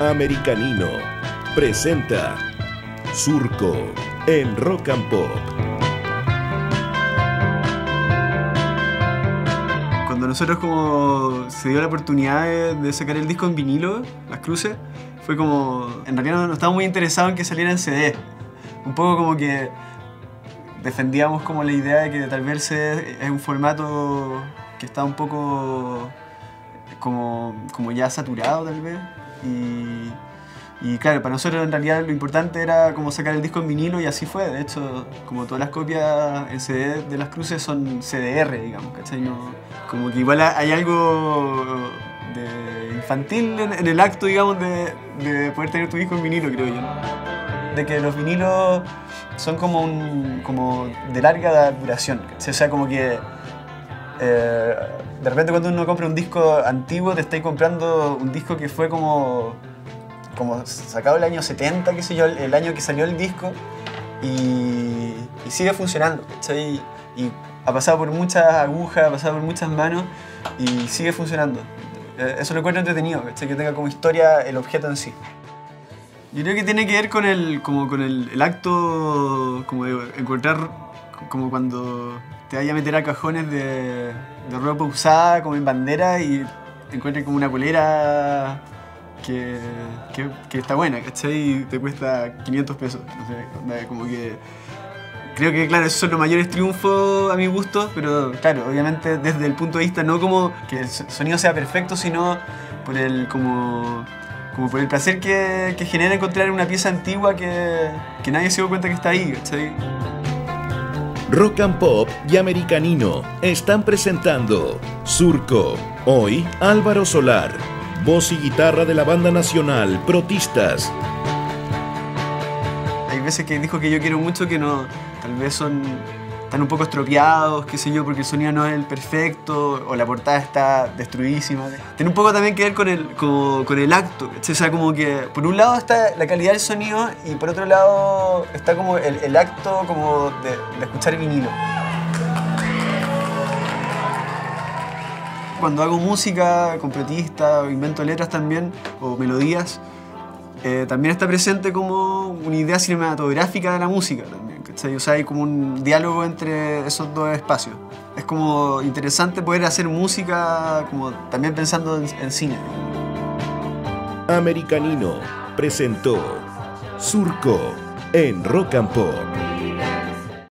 Americanino presenta Surco en Rock and Pop. Cuando nosotros como se dio la oportunidad de sacar el disco en vinilo, Las Cruces, fue como, en realidad no estábamos muy interesados en que saliera en CD. Un poco como que defendíamos como la idea de que tal vez CD es un formato que está un poco como ya saturado tal vez. Y claro, para nosotros en realidad lo importante era como sacar el disco en vinilo y así fue. De hecho, como todas las copias en CD de Las Cruces son CDR, digamos, ¿cachai? No, como que igual hay algo de infantil en el acto, digamos, de poder tener tu disco en vinilo, creo yo, ¿no? De que los vinilos son como de larga duración, ¿cachai? O sea, como que de repente cuando uno compra un disco antiguo te estáis comprando un disco que fue como sacado el año 70, qué sé yo, el año que salió el disco y sigue funcionando, ¿cachai? Y ha pasado por muchas agujas, ha pasado por muchas manos y sigue funcionando. Eso lo encuentro entretenido, ¿cachai? Que tenga como historia el objeto en sí. Yo creo que tiene que ver con el acto como de encontrar, como cuando te vayas a meter a cajones de ropa usada como en bandera y encuentres como una polera que está buena, ¿cachai? Y te cuesta 500 pesos, no sé, como que... Creo que, claro, esos son los mayores triunfos a mi gusto, pero claro, obviamente desde el punto de vista no como que el sonido sea perfecto, sino por como por el placer que genera encontrar una pieza antigua que nadie se dio cuenta que está ahí, ¿cachai? Rock and Pop y Americanino están presentando Surco. Hoy, Álvaro Solar, voz y guitarra de la banda nacional Protistas. Hay veces que dijo que yo quiero mucho que no, tal vez están un poco estropeados, qué sé yo, porque el sonido no es el perfecto o la portada está destruidísima. Tiene un poco también que ver con el acto, ¿cachai? O sea, como que por un lado está la calidad del sonido y por otro lado está como el acto como de escuchar vinilo. Cuando hago música con Protistas o invento letras también, o melodías, también está presente como una idea cinematográfica de la música también, ¿cachai? O sea, hay como un diálogo entre esos dos espacios. Es como interesante poder hacer música como también pensando en cine. Americanino presentó Surco en Rock and Pop.